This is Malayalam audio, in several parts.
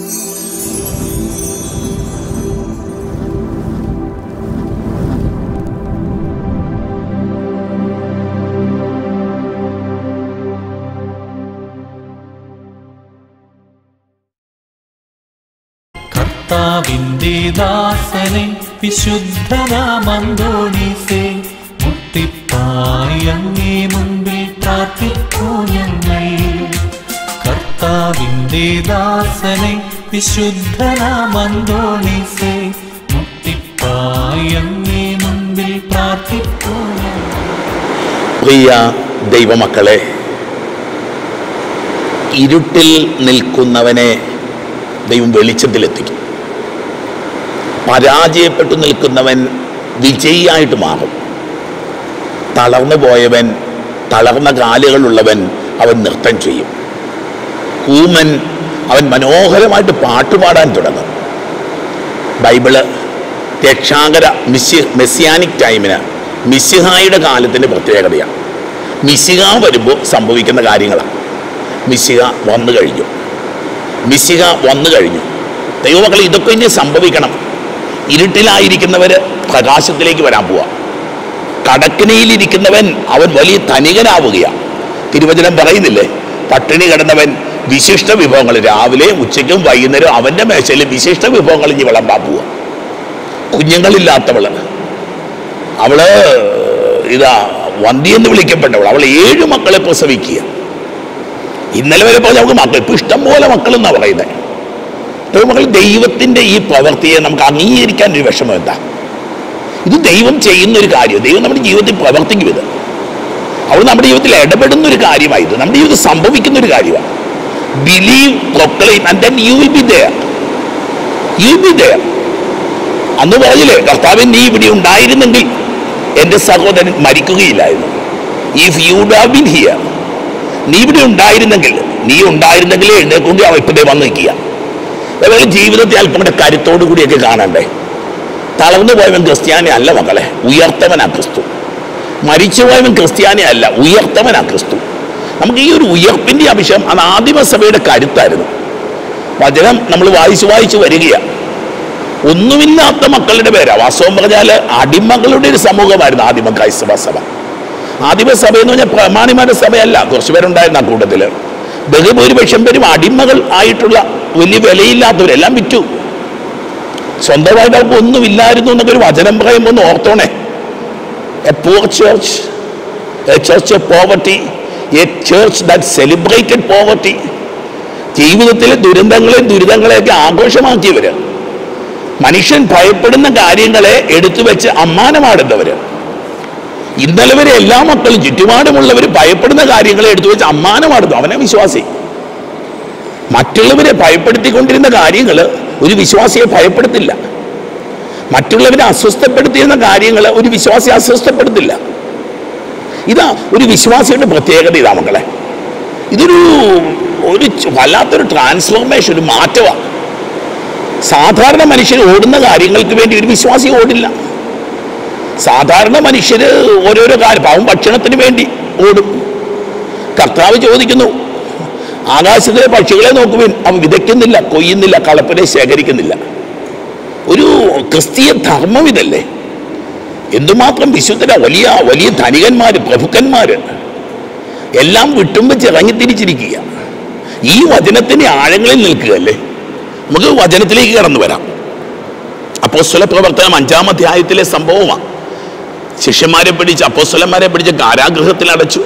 കർത്താവിന്റെ ദാസനെ വിശുദ്ധനാമന്തോണീസേ, മുട്ടിപ്പായി അങ്ങേ മുൻപിൽ പ്രാർത്ഥിക്കൂ ഞങ്ങൾ. കർത്താവിന്റെ ദാസനെ വിശുദ്ധനാമന്തോണീസേ, മുട്ടിപ്പായി അങ്ങേ മുൻപിൽ പ്രാർത്ഥിക്കൂ ഞങ്ങൾ. പ്രിയ ദൈവമക്കളെ, ഇരുട്ടിൽ നിൽക്കുന്നവനെ ദൈവം വെളിച്ചത്തിലെത്തിക്കും. പരാജയപ്പെട്ടു നിൽക്കുന്നവൻ വിജയിയായിട്ട് മാറും. തളർന്നു പോയവൻ, തളർന്ന കാലുകളുള്ളവൻ അവൻ നൃത്തം ചെയ്യും. കൂമൻ അവൻ മനോഹരമായിട്ട് പാട്ടുപാടാൻ തുടങ്ങും. ബൈബിള് രക്ഷാകര മെസ്സിയാനിക് ടൈമിന് മിശിഹായുടെ കാലത്തിൻ്റെ പ്രത്യേകതയാണ്. മിശിഹ വരുമ്പോൾ സംഭവിക്കുന്ന കാര്യങ്ങളാണ്. മിശിഹ വന്നു കഴിഞ്ഞു. മിശിഹ വന്നു കഴിഞ്ഞു. ദൈവമക്കളെ, ഇതൊക്കെ ഇനി സംഭവിക്കണം. ഇരുട്ടിലായിരിക്കുന്നവർ പ്രകാശത്തിലേക്ക് വരാൻ പോവാ. കടക്കിണിയിലിരിക്കുന്നവൻ അവൻ വലിയ ധനികനാവുകയാണ്. തിരുവചനം പറയുന്നില്ലേ, പട്ടിണി കിടന്നവൻ വിശിഷ്ട വിഭവങ്ങൾ രാവിലെ ഉച്ചയ്ക്കും വൈകുന്നേരം അവൻ്റെ മേശയിൽ വിശിഷ്ട വിഭവങ്ങൾ ഇനി വിളമ്പാൻ പോവുക. കുഞ്ഞുങ്ങളില്ലാത്തവള്, അവള് ഇതാ വന്ധ്യെന്ന് വിളിക്കപ്പെട്ടവൾ, അവൾ 7 മക്കളെ പ്രസവിക്കുക. ഇന്നലെ വരെ പറഞ്ഞ നമുക്ക് മക്കൾ, ഇപ്പം ഇഷ്ടംപോലെ മക്കളെന്നാണ് പറയുന്നത്. മക്കൾ, ദൈവത്തിൻ്റെ ഈ പ്രവൃത്തിയെ നമുക്ക് അംഗീകരിക്കാൻ ഒരു വിഷമം എന്താ? ഇത് ദൈവം ചെയ്യുന്ന ഒരു കാര്യം, ദൈവം നമ്മുടെ ജീവിതത്തിൽ പ്രവർത്തിക്കും. ഇത് അവൾ നമ്മുടെ ജീവിതത്തിൽ ഇടപെടുന്ന ഒരു കാര്യമായത്, നമ്മുടെ ജീവിതത്തിൽ സംഭവിക്കുന്ന ഒരു കാര്യമാണ്. Believe, proclaim and then you will be there. You will be there. അന്ന് പറഞ്ഞില്ലേ, കർത്താവേ നീ ഇവിടെ ഉണ്ടായിരുന്നെങ്കിൽ എൻ്റെ സഹോദരൻ മരിക്കുകയില്ലായിരുന്നു. If you would have been here, നീ ഇവിടെ ഉണ്ടായിരുന്നെങ്കിൽ, നീ ഉണ്ടായിരുന്നെങ്കിലേ എഴുന്നേൽക്കുമെങ്കിൽ അവ ഇപ്പോഴേ വന്ന് നിൽക്കുക. അതുപോലെ ജീവിതത്തിൽ അല്പം കൂടെ കരുത്തോടു കൂടിയൊക്കെ കാണണ്ടേ. തളർന്നു പോയവൻ ക്രിസ്ത്യാനി അല്ല മക്കളെ, ഉയർത്തവനാ ക്രിസ്തു. മരിച്ചുപോയവൻ ക്രിസ്ത്യാനി അല്ല, ഉയർത്തവനാ ക്രിസ്തു. നമുക്ക് ഈ ഒരു ഉയർപ്പിൻ്റെ ആവശ്യം, അത് ആദിമസഭയുടെ കരുത്തായിരുന്നു. വചനം നമ്മൾ വായിച്ചു വരികയാണ്. ഒന്നുമില്ലാത്ത മക്കളുടെ പേരാ. വാസ്തവം പറഞ്ഞാൽ അടിമകളുടെ ഒരു സമൂഹമായിരുന്നു ആദിമ ക്രൈസ്തവ സഭ. ആദിമസഭ എന്ന് പറഞ്ഞാൽ പ്രമാണിമാരുടെ സഭയല്ല. കുറച്ച് പേരുണ്ടായിരുന്നു ആ കൂട്ടത്തിൽ. ബഹുഭൂരിപക്ഷം പേരും അടിമകൾ ആയിട്ടുള്ള വലിയ വിലയില്ലാത്തവരെല്ലാം വിറ്റു. സ്വന്തമായിട്ട് അവർക്ക് ഒന്നുമില്ലായിരുന്നു എന്നൊക്കെ ഒരു വചനം പറയുമ്പോൾ ഒന്ന് ഓർത്തോണേ. A poor church, a church of poverty, a church that celebrated poverty. ജീവിതത്തിലെ ദുരിതങ്ങളെയൊക്കെ ആഘോഷമാക്കിയവര്, മനുഷ്യൻ ഭയപ്പെടുന്ന കാര്യങ്ങളെ എടുത്തു വെച്ച് അമ്മാനമാടുന്നവര്. ഇന്നലെ വരെ എല്ലാ മക്കളും ചുറ്റുപാടുമുള്ളവർ ഭയപ്പെടുന്ന കാര്യങ്ങളെ എടുത്തു വെച്ച് അമ്മാനമാടുന്നു. അവനെ വിശ്വാസി. മറ്റുള്ളവരെ ഭയപ്പെടുത്തിക്കൊണ്ടിരുന്ന കാര്യങ്ങൾ ഒരു വിശ്വാസിയെ ഭയപ്പെടുത്തില്ല. മറ്റുള്ളവരെ അസ്വസ്ഥപ്പെടുത്തിയിരുന്ന കാര്യങ്ങൾ ഒരു വിശ്വാസിയെ അസ്വസ്ഥപ്പെടുത്തില്ല. ഇതാ ഒരു വിശ്വാസിയുടെ പ്രത്യേകത. ഇതാ മക്കളെ, ഇതൊരു വല്ലാത്തൊരു ട്രാൻസ്ഫോർമേഷൻ, ഒരു മാറ്റമാണ്. സാധാരണ മനുഷ്യർ ഓടുന്ന കാര്യങ്ങൾക്ക് വേണ്ടി ഒരു വിശ്വാസി ഓടില്ല. സാധാരണ മനുഷ്യര് ഓരോരോ കാര്യം, പാവം ഭക്ഷണത്തിന് വേണ്ടി ഓടും. കർത്താവ് ചോദിക്കുന്നു, ആകാശത്തിലെ പക്ഷികളെ നോക്കുവിൻ, അവ വിതയ്ക്കുന്നില്ല, കൊയ്യുന്നില്ല, കളപ്പനെ ശേഖരിക്കുന്നില്ല. ഒരു ക്രിസ്തീയ ധർമ്മം ഇതല്ലേ. എന്തുമാത്രം വിശുദ്ധര, വലിയ വലിയ ധനികന്മാര്, പ്രഭുക്കന്മാര് എല്ലാം വിട്ടും വെച്ച് ഇറങ്ങിത്തിരിച്ചിരിക്കുക. ഈ വചനത്തിന്റെ ആഴങ്ങളിൽ നിൽക്കുകയല്ലേ. നമുക്ക് വചനത്തിലേക്ക് കടന്നു വരാം. അപ്പോസ്തല പ്രവർത്തനം 5-ാം അധ്യായത്തിലെ സംഭവമാണ്. ശിഷ്യന്മാരെ പിടിച്ച്, അപ്പോസ്തലന്മാരെ പിടിച്ച് കാരാഗൃഹത്തിൽ അടച്ചു.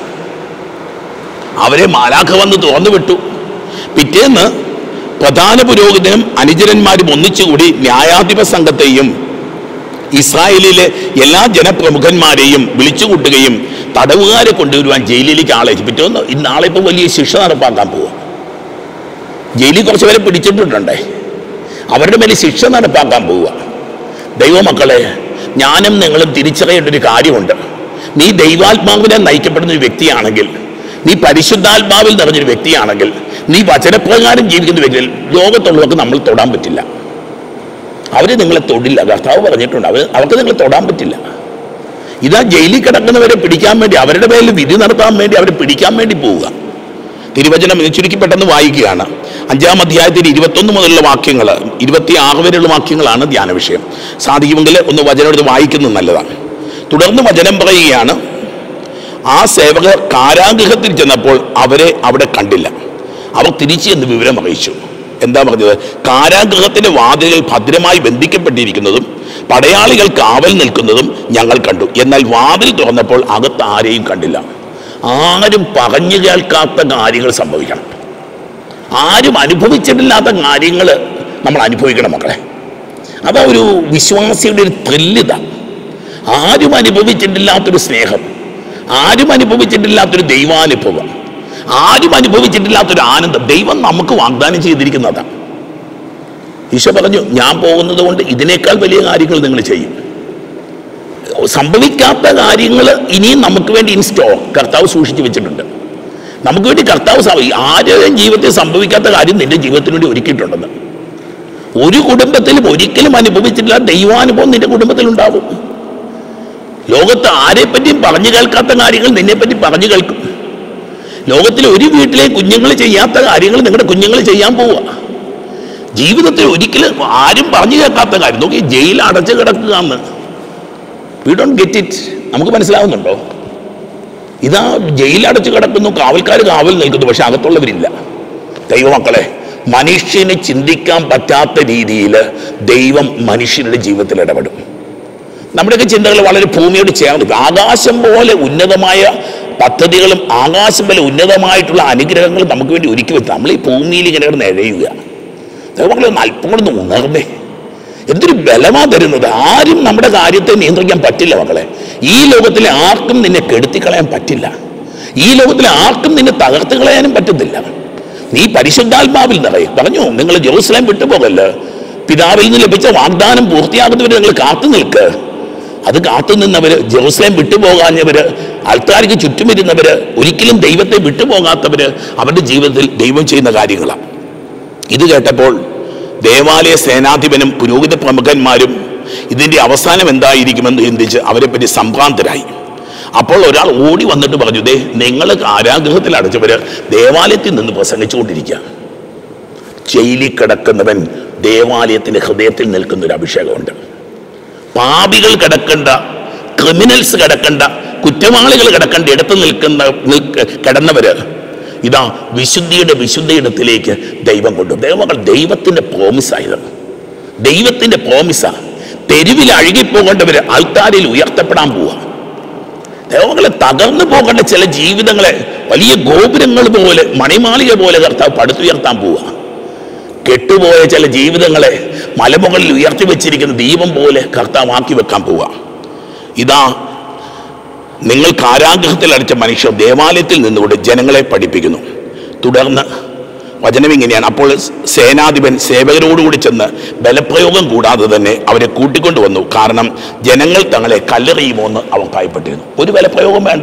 അവരെ മാലാഖ വന്ന് തുറന്നു വിട്ടു. പിറ്റേന്ന് പ്രധാന പുരോഹിതനും അനുചരന്മാരും ഒന്നിച്ചുകൂടി ന്യായാധിപ സംഘത്തെയും ഇസ്രായേലിലെ എല്ലാ ജനപ്രമുഖന്മാരെയും വിളിച്ചുകൂട്ടുകയും തടവുകാരെ കൊണ്ടുവരുവാൻ ജയിലിലേക്ക് ആളയച്ചു. പിറ്റേന്ന് നാളെ ഇപ്പോൾ വലിയ ശിക്ഷ നടപ്പാക്കാൻ പോവുക. ജയിലിൽ കുറച്ച് പേരെ പിടിച്ചിട്ടുണ്ടേ, അവരുടെ മേലെ ശിക്ഷ നടപ്പാക്കാൻ പോവുക. ദൈവമക്കളെ, ഞാനും നിങ്ങളും തിരിച്ചറിയേണ്ട ഒരു കാര്യമുണ്ട്. നീ ദൈവാത്മാവിനെ നയിക്കപ്പെടുന്ന ഒരു വ്യക്തിയാണെങ്കിൽ, നീ പരിശുദ്ധാത്മാവിൽ നിറഞ്ഞൊരു വ്യക്തിയാണെങ്കിൽ, നീ വചനപ്രകാരം ജീവിക്കുന്ന വ്യക്തികൾ ലോകത്തുള്ളവർക്ക് നമ്മൾ തൊടാൻ പറ്റില്ല. അവർ നിങ്ങളെ തൊടില്ല. കർത്താവ് പറഞ്ഞിട്ടുണ്ട്, അവർക്ക് നിങ്ങളെ തൊടാൻ പറ്റില്ല. ഇതാ ജയിലിൽ കിടക്കുന്നവരെ പിടിക്കാൻ വേണ്ടി, അവരുടെ പേരിൽ വിധി നടത്താൻ വേണ്ടി അവരെ പിടിക്കാൻ വേണ്ടി പോവുക. തിരുവചനം ചുരുക്കി പെട്ടെന്ന് വായിക്കുകയാണ്. 5-ാം അധ്യായത്തിൽ 21 മുതലുള്ള വാക്യങ്ങൾ, 26 വരെയുള്ള വാക്യങ്ങളാണ് ധ്യാന വിഷയം. സാധിക്കുമെങ്കിൽ ഒന്ന് വചനം എടുത്ത് വായിക്കുന്നത് നല്ലതാണ്. തുടർന്ന് വചനം പറയുകയാണ്, ആ സേവകർ കാരാഗൃഹത്തിൽ ചെന്നപ്പോൾ അവരെ അവിടെ കണ്ടില്ല. അവർ തിരിച്ച് എന്ന് വിവരം അറിയിച്ചു. എന്താ പറഞ്ഞത്? കാരാഗൃഹത്തിന്റെ വാതിലുകൾ ഭദ്രമായി ബന്ധിക്കപ്പെട്ടിരിക്കുന്നതും പടയാളികൾ കാവൽ നിൽക്കുന്നതും ഞങ്ങൾ കണ്ടു. എന്നാൽ വാതിൽ തുറന്നപ്പോൾ അകത്ത് ആരെയും കണ്ടില്ല. ആരും പറഞ്ഞു കേൾക്കാത്ത കാര്യങ്ങൾ സംഭവിക്കണം. ആരും അനുഭവിച്ചിട്ടില്ലാത്ത കാര്യങ്ങൾ നമ്മൾ അനുഭവിക്കണം മക്കളെ. അതാ ഒരു വിശ്വാസിയുടെ ഒരു ത്രില്ലിത. ആരും അനുഭവിച്ചിട്ടില്ലാത്തൊരു സ്നേഹം, ആരും അനുഭവിച്ചിട്ടില്ലാത്തൊരു ദൈവാനുഭവം, ആരും അനുഭവിച്ചിട്ടില്ലാത്തൊരു ആനന്ദം ദൈവം നമുക്ക് വാഗ്ദാനം ചെയ്തിരിക്കുന്നതാണ്. ഈശോ പറഞ്ഞു, ഞാൻ പോകുന്നത് കൊണ്ട് ഇതിനേക്കാൾ വലിയ കാര്യങ്ങൾ നിങ്ങൾ ചെയ്യും. സംഭവിക്കാത്ത കാര്യങ്ങൾ ഇനിയും നമുക്ക് വേണ്ടി കർത്താവ് സൂക്ഷിച്ചു വെച്ചിട്ടുണ്ട്. നമുക്ക് വേണ്ടി കർത്താവ് ആരുടെയും ജീവിതത്തിൽ സംഭവിക്കാത്ത കാര്യം നിന്റെ ജീവിതത്തിന് വേണ്ടി ഒരുക്കിയിട്ടുണ്ടെന്ന്. ഒരു കുടുംബത്തിലും ഒരിക്കലും അനുഭവിച്ചിട്ടില്ല ദൈവാനുഭവം നിന്റെ കുടുംബത്തിൽ ഉണ്ടാവും. ലോകത്ത് ആരെപ്പറ്റിയും പറഞ്ഞു കേൾക്കാത്ത കാര്യങ്ങൾ നിന്നെപ്പറ്റി പറഞ്ഞു കേൾക്കും. ലോകത്തിൽ ഒരു വീട്ടിലെ കുഞ്ഞുങ്ങൾ ചെയ്യാത്ത കാര്യങ്ങൾ നിങ്ങളുടെ കുഞ്ഞുങ്ങൾ ചെയ്യാൻ പോവുക. ജീവിതത്തിൽ ഒരിക്കലും ആരും പറഞ്ഞു കേൾക്കാത്ത കാര്യം. നോക്കി, ജയിൽ അടച്ചു കിടക്കുക എന്ന്. We don't get it. നമുക്ക് മനസ്സിലാവുന്നുണ്ടോ? ഇതാ ജയിൽ അടച്ചു കിടക്കുന്നു, കാവൽക്കാർ കാവൽ നിൽക്കുന്നു, പക്ഷെ അകത്തുള്ളവരില്ല. ദൈവമക്കളെ, മനുഷ്യന് ചിന്തിക്കാൻ പറ്റാത്ത രീതിയിൽ ദൈവം മനുഷ്യരുടെ ജീവിതത്തിൽ ഇടപെടും. നമ്മുടെയൊക്കെ ചിന്തകൾ വളരെ ഭൂമിയോട് ചേർന്ന്, ആകാശം പോലെ ഉന്നതമായ പദ്ധതികളും ആകാശം പോലെ ഉന്നതമായിട്ടുള്ള അനുഗ്രഹങ്ങളും നമുക്ക് വേണ്ടി ഒരുക്കി വെച്ചാൽ നമ്മൾ ഈ ഭൂമിയിൽ ഇങ്ങനെ കിടന്ന് എഴയുക. ദൈവമക്കളെ, ഒന്ന് അല്പം കൂടെ ഉണർന്നേ. എന്തൊരു ബലമാ തരുന്നത്. ആരും നമ്മുടെ കാര്യത്തെ നിയന്ത്രിക്കാൻ പറ്റില്ല മക്കളെ. ഈ ലോകത്തിലെ ആർക്കും നിന്നെ കെടുത്തിക്കളയാൻ പറ്റില്ല. ഈ ലോകത്തിലെ ആർക്കും നിന്നെ തകർത്ത് കളയാനും പറ്റത്തില്ല. നീ പരിശുദ്ധാത്മാവിൽ നിറയും. പറഞ്ഞു, നിങ്ങൾ ജെറുസലേം വിട്ടുപോകല്ല. പിതാവിൽ നിന്ന് ലഭിച്ച വാഗ്ദാനം പൂർത്തിയാകുന്നവരെ നിങ്ങൾ കാത്തു നിൽക്ക്. അത് കാത്തു നിന്നവര്, ജെറുസലേം വിട്ടുപോകാഞ്ഞവര്, ആൾക്കാർക്ക് ചുറ്റുമിരുന്നവര്, ഒരിക്കലും ദൈവത്തെ വിട്ടുപോകാത്തവര്, അവരുടെ ജീവിതത്തിൽ ദൈവം ചെയ്യുന്ന കാര്യങ്ങളാണ്. ഇത് കേട്ടപ്പോൾ ദേവാലയ സേനാധിപനും പുരോഹിത പ്രമുഖന്മാരും ഇതിൻ്റെ അവസാനം എന്തായിരിക്കുമെന്ന് ചിന്തിച്ച് അവരെപ്പറ്റി സംഭ്രാന്തരായി. അപ്പോൾ ഒരാൾ ഓടി വന്നിട്ട് പറഞ്ഞു, ദേ, നിങ്ങൾ കാരാഗൃഹത്തിൽ അടച്ചവര് ദേവാലയത്തിൽ നിന്ന് പ്രസംഗിച്ചുകൊണ്ടിരിക്കുക. ജയിലിൽ കിടക്കുന്നവൻ ദേവാലയത്തിന്റെ ഹൃദയത്തിൽ നിൽക്കുന്ന ഒരു അഭിഷേകമുണ്ട്. പാപികൾ കിടക്കേണ്ട, ക്രിമിനൽസ് കിടക്കേണ്ട, കുറ്റവാളികൾ കിടക്കേണ്ട ഇടത്ത് കിടന്നവര് ഇതാ വിശുദ്ധിയിടത്തിലേക്ക് ദൈവം കൊണ്ടുപോകും. ദൈവമക്കൾ, ദൈവത്തിന്റെ പ്രോമിസായത്, ദൈവത്തിന്റെ പ്രോമിസാ. തെരുവിൽ അഴുകിപ്പോകേണ്ടവര് ആൾക്കാരിൽ ഉയർത്തപ്പെടാൻ പോവുക. ദൈവമക്കളെ, തകർന്നു പോകേണ്ട ചില ജീവിതങ്ങളെ വലിയ ഗോപുരങ്ങൾ പോലെ, മണിമാളിക പോലെ കർത്താവ് പടുത്തുയർത്താൻ പോവുക. കെട്ടുപോയ ചില ജീവിതങ്ങളെ മലമുകളിൽ ഉയർത്തി വെച്ചിരിക്കുന്ന ദീപം പോലെ കർത്താവ് ആക്കി വെക്കാൻ പോവുക. ഇതാ, നിങ്ങൾ കാരാഗൃഹത്തിൽ അടച്ച മനുഷ്യർ ദേവാലയത്തിൽ നിന്നുകൊണ്ട് ജനങ്ങളെ പഠിപ്പിക്കുന്നു. തുടർന്ന് വചനം ഇങ്ങനെയാണ്, അപ്പോൾ സേനാധിപൻ സേവകരോടുകൂടി ചെന്ന് ബലപ്രയോഗം കൂടാതെ തന്നെ അവരെ കൂട്ടിക്കൊണ്ടുവന്നു. കാരണം ജനങ്ങൾ തങ്ങളെ കല്ലെറിയുമോ എന്ന് അവർ ഭയപ്പെട്ടിരുന്നു. ഒരു ബലപ്രയോഗം വേണ്ട.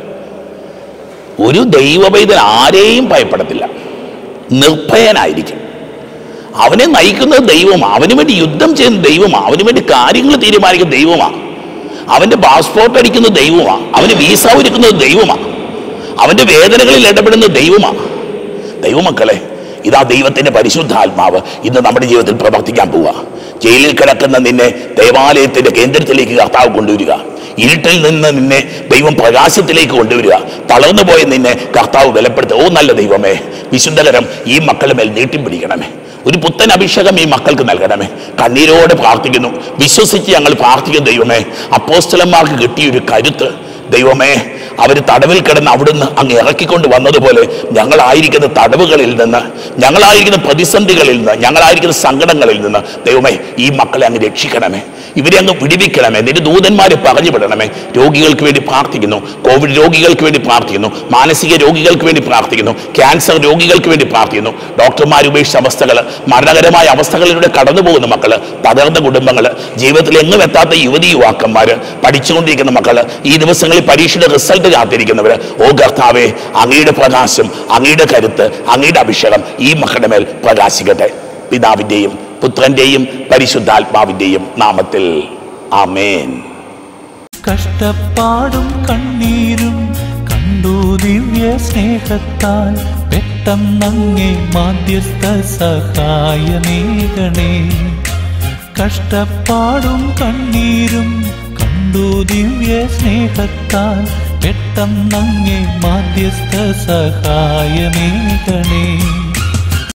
ഒരു ദൈവപൈതൽ ആരെയും ഭയപ്പെടത്തില്ല, നിർഭയനായിരിക്കും. അവനെ നയിക്കുന്നത് ദൈവമാണ്. അവന് വേണ്ടി യുദ്ധം ചെയ്യുന്ന ദൈവമാണ്. അവന് വേണ്ടി കാര്യങ്ങൾ തീരുമാനിക്കുന്ന ദൈവമാണ്. അവന്റെ പാസ്പോർട്ട് അടിക്കുന്നത് ദൈവമാണ്. അവന് വീസ ഒരുക്കുന്നത് ദൈവമാണ്. അവന്റെ വേദനകളിൽ ഇടപെടുന്നത് ദൈവമാണ്. ദൈവമക്കളെ, ഇതാ ദൈവത്തിന്റെ പരിശുദ്ധാത്മാവ് ഇന്ന് നമ്മുടെ ജീവിതത്തിൽ പ്രവർത്തിക്കാൻ പോവുക. ജയിലിൽ കിടക്കുന്ന നിന്നെ ദേവാലയത്തിന്റെ കേന്ദ്രത്തിലേക്ക് കർത്താവ് കൊണ്ടുവരിക. ഇരുട്ടിൽ നിന്ന് നിന്നെ ദൈവം പ്രകാശത്തിലേക്ക് കൊണ്ടുവരിക. തളർന്നു പോയ നിന്നെ കർത്താവ് ബലപ്പെടുത്തുക. ഓ നല്ല ദൈവമേ, വിശുദ്ധകരം ഈ മക്കളുടെ മേൽ നീട്ടിപ്പിടിക്കണമേ. ഒരു പുത്തൻ അഭിഷേകം ഈ മക്കൾക്ക് നൽകണമേ. കണ്ണീരോടെ പ്രാർത്ഥിക്കുന്നു, വിശ്വസിച്ച് ഞങ്ങൾ പ്രാർത്ഥിക്കുന്നു. ദൈവമേ, അപ്പോസ്തലന്മാർക്ക് കിട്ടിയൊരു കരുത്ത് ദൈവമേ, അവർ തടവിൽ കിടന്ന് അവിടുന്ന് അങ്ങ് ഇറക്കിക്കൊണ്ട് വന്നതുപോലെ ഞങ്ങളായിരിക്കുന്ന തടവുകളിൽ നിന്ന്, ഞങ്ങളായിരിക്കുന്ന പ്രതിസന്ധികളിൽ നിന്ന്, ഞങ്ങളായിരിക്കുന്ന സങ്കടങ്ങളിൽ നിന്ന് ദൈവമേ ഈ മക്കളെ അങ്ങ് രക്ഷിക്കണമേ. ഇവരെ അങ്ങ് വിടിവിക്കണമേ. നിന്റെ ദൂതന്മാരെ പറഞ്ഞു വിടണമേ. രോഗികൾക്ക് വേണ്ടി പ്രാർത്ഥിക്കുന്നു, കോവിഡ് രോഗികൾക്ക് വേണ്ടി പ്രാർത്ഥിക്കുന്നു, മാനസിക രോഗികൾക്ക് വേണ്ടി പ്രാർത്ഥിക്കുന്നു, ക്യാൻസർ രോഗികൾക്ക് വേണ്ടി പ്രാർത്ഥിക്കുന്നു. ഡോക്ടർമാർ ഉപേക്ഷിച്ച അവസ്ഥകൾ, മരണകരമായ അവസ്ഥകളിലൂടെ കടന്നു പോകുന്ന മക്കള്, തകർന്ന കുടുംബങ്ങള്, ജീവിതത്തിൽ എങ്ങും എത്താത്ത യുവതി യുവാക്കന്മാര്, പഠിച്ചുകൊണ്ടിരിക്കുന്ന മക്കള്, ഈ ദിവസങ്ങളിൽ പരീക്ഷയുടെ റിസൾട്ട് കാത്തിരിക്കുന്നവര്, ഓ കർത്താവേ, അങ്ങയുടെ പ്രകാശം, അങ്ങയുടെ കരുത്ത്, അങ്ങയുടെ അഭിഷേകം ഈ മക്കളുടെ മേൽ പ്രകാശിക്കട്ടെ. പിതാവിന്റെയും പുത്രന്റെയും പരിശുദ്ധാത്മാവിന്റെയും നാമത്തിൽ ആമേൻ. കഷ്ടപ്പാടും കണ്ണീരും കണ്ടു ദിവ്യ സ്നേഹത്താൽ പെട്ടെന്നങ്ങേ മാധ്യസ്ഥ സഹായമേകണേ. കഷ്ടപ്പാടും കണ്ണീരും കണ്ടു ദിവ്യ സ്നേഹത്താൽ പെട്ടെന്നങ്ങേ മാധ്യസ്ഥ സഹായമേകണേ.